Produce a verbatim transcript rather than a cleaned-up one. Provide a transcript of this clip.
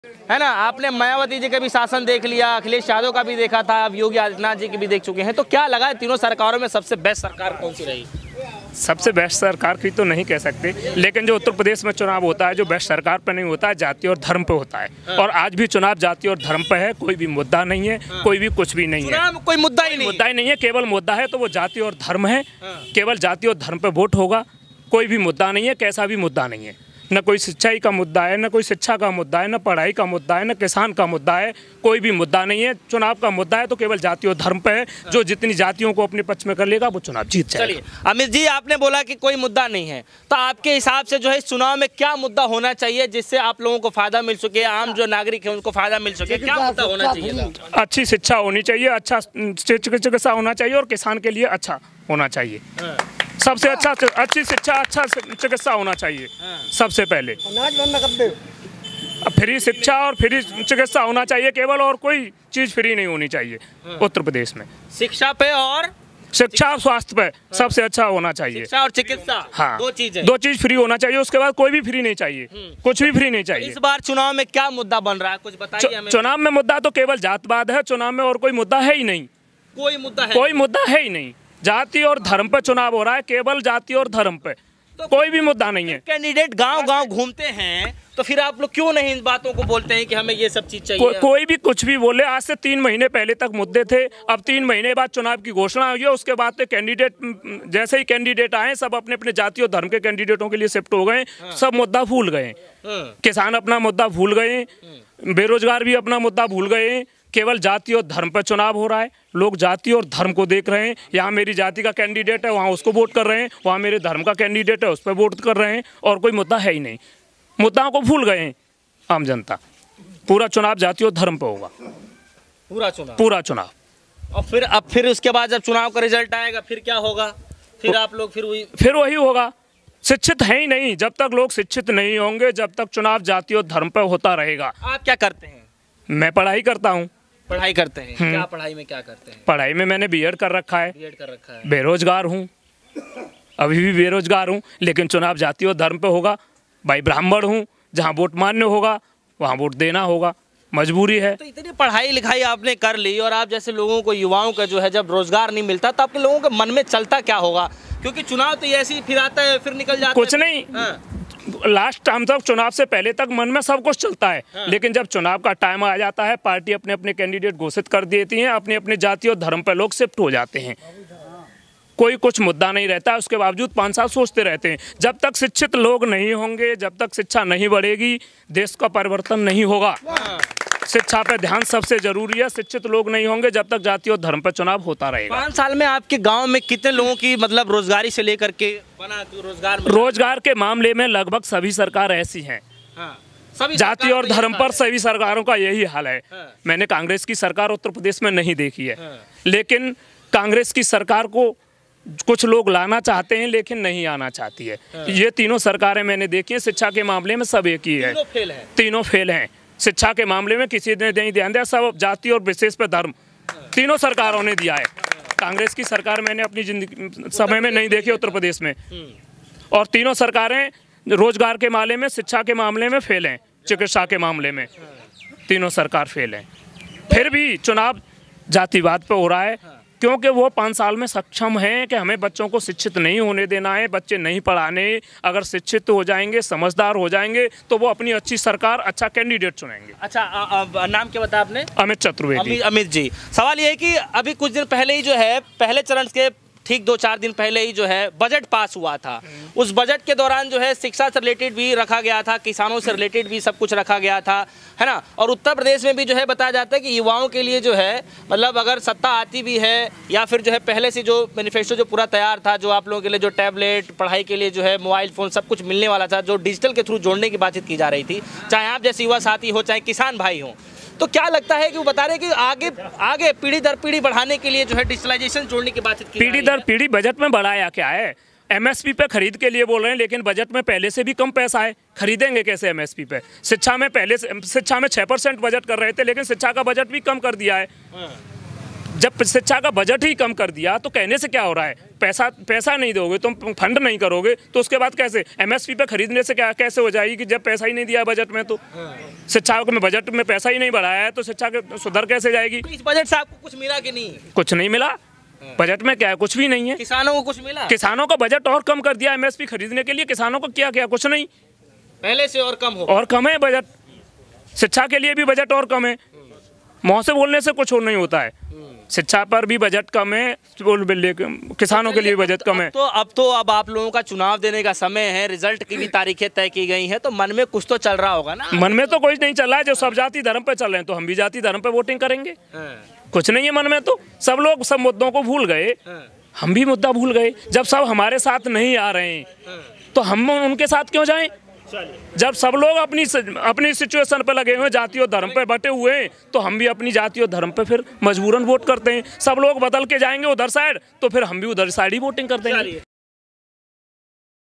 है ना। आपने मायावती जी का भी शासन देख लिया, अखिलेश यादव का भी देखा था, अब योगी आदित्यनाथ जी की भी देख चुके हैं, तो क्या लगा है तीनों सरकारों में सबसे बेस्ट सरकार कौन सी रही? सबसे बेस्ट सरकार की तो नहीं कह सकते, लेकिन जो उत्तर प्रदेश में चुनाव होता है जो बेस्ट सरकार पे नहीं होता है, जाति और धर्म पे होता है। हाँ। और आज भी चुनाव जाति और धर्म पे है, कोई भी मुद्दा नहीं है। हाँ। कोई भी कुछ भी नहीं है, कोई मुद्दा ही नहीं मुद्दा ही नहीं है, केवल मुद्दा है तो वो जाति और धर्म है। हाँ। केवल जाति और धर्म पे वोट होगा, कोई भी मुद्दा नहीं है, कैसा भी मुद्दा नहीं है। न कोई सिंचाई का मुद्दा है, न कोई शिक्षा का मुद्दा है, न पढ़ाई का मुद्दा है, न किसान का मुद्दा है, कोई भी मुद्दा नहीं है। चुनाव का मुद्दा है तो केवल जाति और धर्म पे है। जो जितनी जातियों को अपने पक्ष में कर लेगा वो चुनाव जीत जाएगा। चलिए अमित जी, आपने बोला कि कोई मुद्दा नहीं है, तो आपके हिसाब से जो है इस चुनाव में क्या मुद्दा होना चाहिए जिससे आप लोगों को फायदा मिल सके, आम जो नागरिक है उनको फायदा मिल सके? क्या मुद्दा होना चाहिए? अच्छी शिक्षा होनी चाहिए, अच्छा चिकित्सा होना चाहिए और किसान के लिए अच्छा होना चाहिए। सबसे अच्छा अच्छी शिक्षा, अच्छा चिकित्सा होना चाहिए सबसे पहले। फ्री शिक्षा और फ्री चिकित्सा होना चाहिए केवल, और कोई चीज फ्री नहीं होनी चाहिए उत्तर प्रदेश में। शिक्षा पे और शिक्षा और स्वास्थ्य पे सबसे अच्छा होना चाहिए। शिक्षा और चिकित्सा, हाँ, दो चीजें दो चीज फ्री होना चाहिए, उसके बाद कोई भी फ्री नहीं चाहिए, कुछ भी फ्री नहीं चाहिए। इस बार चुनाव में क्या मुद्दा बन रहा है, कुछ बताइए हमें। चुनाव में मुद्दा तो केवल जातवाद है, चुनाव में और कोई मुद्दा है ही नहीं। कोई मुद्दा है कोई मुद्दा है ही नहीं। जाति और धर्म पे चुनाव हो रहा है, केवल जाति और धर्म पे, तो कोई भी मुद्दा नहीं है। कैंडिडेट गांव गांव घूमते हैं, तो फिर आप लोग क्यों नहीं इन बातों को बोलते हैं कि हमें ये सब चीज चाहिए? को, कोई भी कुछ भी बोले। आज से तीन महीने पहले तक मुद्दे थे, अब तीन महीने बाद चुनाव की घोषणा हुई है, उसके बाद तो कैंडिडेट जैसे ही कैंडिडेट आए सब अपने अपने जाति और धर्म के कैंडिडेटों के लिए शिफ्ट हो गए। हाँ। सब मुद्दा भूल गए। हाँ। किसान अपना मुद्दा भूल गए, बेरोजगार भी अपना मुद्दा भूल गए, केवल जाति और धर्म पर चुनाव हो रहा है। लोग जाति और धर्म को देख रहे हैं। यहाँ मेरी जाति का कैंडिडेट है, वहाँ उसको वोट कर रहे हैं, वहाँ मेरे धर्म का कैंडिडेट है, उस पर वोट कर रहे हैं, और कोई मुद्दा है ही नहीं। मुद्दाओं को भूल गए हैं आम जनता। पूरा चुनाव जाति और धर्म पर होगा, पूरा चुनाव पूरा चुनाव। और फिर अब फिर उसके बाद जब चुनाव का रिजल्ट आएगा फिर क्या होगा? फिर आप लोग फिर वही फिर वही होगा। शिक्षित है ही नहीं। जब तक लोग शिक्षित नहीं होंगे, जब तक चुनाव जाति और धर्म पर होता रहेगा। आप क्या करते हैं? मैं पढ़ाई करता हूँ। पढ़ाई करते हैं? क्या पढ़ाई में क्या करते हैं? पढ़ाई में मैंने बीएड कर रखा है। बीएड कर रखा है। बेरोजगार हूँ, अभी भी बेरोजगार हूँ, लेकिन चुनाव जाति और धर्म पे होगा। भाई ब्राह्मण हूँ, जहाँ वोट मान्य होगा वहाँ वोट देना होगा, मजबूरी है। तो इतनी पढ़ाई लिखाई आपने कर ली, और आप जैसे लोगों को, युवाओं का जो है जब रोजगार नहीं मिलता तो आपके लोगों के मन में चलता क्या होगा? क्योंकि चुनाव तो ऐसे ही फिर आता है फिर निकल जाता है। कुछ नहीं। हाँ। लास्ट टाइम तक चुनाव से पहले तक मन में सब कुछ चलता है। हाँ। लेकिन जब चुनाव का टाइम आ जाता है, पार्टी अपने अपने कैंडिडेट घोषित कर देती है, अपने अपने जाति और धर्म पर लोग शिफ्ट हो जाते हैं। कोई कुछ मुद्दा नहीं रहता है, उसके बावजूद पाँच साल सोचते रहते हैं। जब तक शिक्षित लोग नहीं होंगे, जब तक शिक्षा नहीं बढ़ेगी, देश का परिवर्तन नहीं होगा। हाँ। शिक्षा पे ध्यान सबसे जरूरी है। शिक्षित लोग नहीं होंगे जब तक जाति और धर्म पर चुनाव होता रहेगा। पाँच साल में आपके गांव में कितने लोगों की मतलब रोजगारी से लेकर के बना रोजगार में? रोजगार के मामले में लगभग सभी सरकार ऐसी हैं। हाँ। सभी जाति और धर्म पर सभी सरकारों का यही हाल है। हाँ। मैंने कांग्रेस की सरकार उत्तर प्रदेश में नहीं देखी है। हाँ। लेकिन कांग्रेस की सरकार को कुछ लोग लाना चाहते हैं लेकिन नहीं आना चाहती है। हाँ। ये तीनों सरकारें मैंने देखी है। शिक्षा के मामले में सब एक ही है, तीनों फेल हैं। तीनों फेल हैं। शिक्षा के मामले में किसी ने नहीं ध्यान दिया, सब जाति और विशेष पे धर्म, तीनों सरकारों ने दिया है। कांग्रेस की सरकार मैंने अपनी जिंदगी समय में नहीं देखी उत्तर प्रदेश में। और तीनों सरकारें रोजगार के मामले में, शिक्षा के मामले में फेल हैं, चिकित्सा के मामले में तीनों सरकार फेल हैं। फिर भी चुनाव जातिवाद पे हो रहा है, क्योंकि वो पाँच साल में सक्षम हैं कि हमें बच्चों को शिक्षित नहीं होने देना है, बच्चे नहीं पढ़ाने। अगर शिक्षित हो जाएंगे, समझदार हो जाएंगे, तो वो अपनी अच्छी सरकार, अच्छा कैंडिडेट चुनेंगे। अच्छा, आ, आ, नाम क्या बताया आपने? अमित चतुर्वेदी। अमित जी, सवाल ये है कि अभी कुछ दिन पहले ही जो है, पहले चरण के ठीक दो चार दिन पहले ही जो है बजट पास हुआ था। उस बजट के दौरान जो है शिक्षा से रिलेटेड भी रखा गया था, किसानों से रिलेटेड भी सब कुछ रखा गया था, है ना। और उत्तर प्रदेश में भी जो है बताया जाता है कि युवाओं के लिए जो है मतलब अगर सत्ता आती भी है, या फिर जो है पहले से जो मैनिफेस्टो जो पूरा तैयार था, जो आप लोगों के लिए जो टैबलेट, पढ़ाई के लिए जो है मोबाइल फ़ोन सब कुछ मिलने वाला था, जो डिजिटल के थ्रू जोड़ने की बातचीत की जा रही थी, चाहे आप जैसे युवा साथी हो, चाहे किसान भाई हो, तो क्या लगता है कि वो बता रहे हैं कि आगे आगे पीढ़ी दर पीढ़ी बढ़ाने के लिए जो है डिजिटलाइजेशन जोड़ने की बातचीत की पीढ़ी दर पीढ़ी बजट में बढ़ाया क्या है? एमएसपी पे खरीद के लिए बोल रहे हैं, लेकिन बजट में पहले से भी कम पैसा है, खरीदेंगे कैसे एमएसपी पे? शिक्षा में पहले से शिक्षा में छः परसेंट बजट कर रहे थे, लेकिन शिक्षा का बजट भी कम कर दिया है। जब शिक्षा का बजट ही कम कर दिया तो कहने से क्या हो रहा है? पैसा पैसा नहीं दोगे, तुम फंड नहीं करोगे तो उसके बाद कैसे एमएसपी पे खरीदने से क्या कैसे हो जाएगी कि जब पैसा ही नहीं दिया बजट में? तो शिक्षा में बजट में पैसा ही नहीं बढ़ाया है तो शिक्षा के सुधर कैसे जाएगी? इस बजट से आपको कुछ मिला कि नहीं? कुछ नहीं मिला। बजट में क्या है? कुछ भी नहीं है। किसानों को कुछ मिला? किसानों का बजट और कम कर दिया एमएसपी खरीदने के लिए। किसानों को क्या क्या? कुछ नहीं, पहले से और कम हो और कम है बजट। शिक्षा के लिए भी बजट और कम है। मुँह से बोलने से कुछ और नहीं होता है। शिक्षा पर भी बजट कम है, किसानों के लिए बजट कम है। तो अब तो अब आप लोगों का चुनाव देने का समय है, रिजल्ट की भी तारीखें तय की गई हैं, तो मन में कुछ तो चल रहा होगा ना? मन में तो कुछ नहीं चल रहा है। जो सब जाति धर्म पे चल रहे हैं तो हम भी जाति धर्म पे वोटिंग करेंगे। कुछ नहीं है मन में। तो सब लोग सब मुद्दों को भूल गए, हम भी मुद्दा भूल गए। जब सब हमारे साथ नहीं आ रहे हैं तो हम उनके साथ क्यों जाएं? जब सब लोग अपनी अपनी सिचुएशन पे लगे हुए, जाति और धर्म पे बटे हुए हैं, तो हम भी अपनी जाति और धर्म पे फिर मजबूरन वोट करते हैं। सब लोग बदल के जाएंगे उधर साइड तो फिर हम भी उधर साइड ही वोटिंग कर देंगे।